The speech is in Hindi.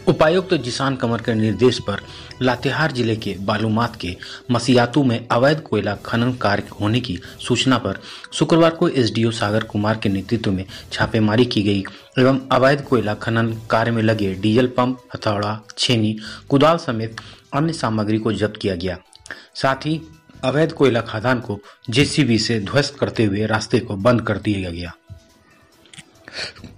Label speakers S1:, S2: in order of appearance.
S1: उपायुक्त जिशान कमर के निर्देश पर लातेहार जिले के बालूमाथ के मसियातू में अवैध कोयला खनन कार्य होने की सूचना पर शुक्रवार को एसडीओ सागर कुमार के नेतृत्व में छापेमारी की गई एवं अवैध कोयला खनन कार्य में लगे डीजल पंप, हथौड़ा, छेनी, कुदाल समेत अन्य सामग्री को जब्त किया गया। साथ ही अवैध कोयला खदान को जेसीबी से ध्वस्त करते हुए रास्ते को बंद कर दिया गया।